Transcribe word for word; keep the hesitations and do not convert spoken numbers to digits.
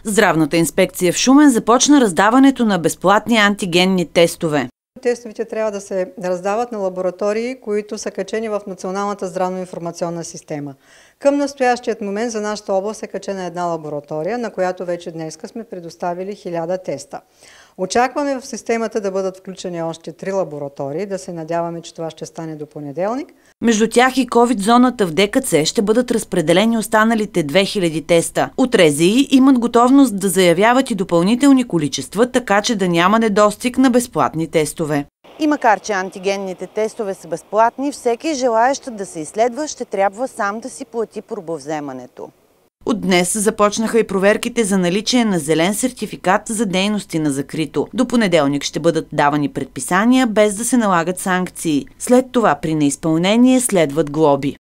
Здравната инспекция в Шумен започна раздаването на безплатни антигенни тестове. Тестовете трябва да се раздават на лаборатории, които са качени в Националната здравно-информационна система. Към настоящият момент за нашата област е качена една лаборатория, на която вече днес сме предоставили хиляда теста. Очакваме в системата да бъдат включени още три лаборатории, да се надяваме, че това ще стане до понеделник. Между тях и ковид-зоната в ДКЦ ще бъдат разпределени останалите две хиляди теста. От РЗИ имат готовност да заявяват и допълнителни количества, така че да няма недостиг на безплатни тестове. И макар че антигенните тестове са безплатни, всеки желаещ да се изследва ще трябва сам да си плати пробовземането. От днес започнаха и проверките за наличие на зелен сертификат за дейности на закрито. До понеделник ще бъдат давани предписания, без да се налагат санкции. След това при неизпълнение следват глоби.